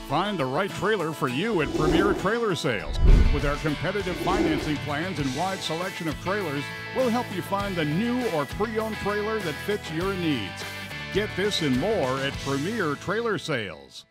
Find the right trailer for you at Premier Trailer Sales. With our competitive financing plans and wide selection of trailers, we'll help you find the new or pre-owned trailer that fits your needs. Get this and more at Premier Trailer Sales.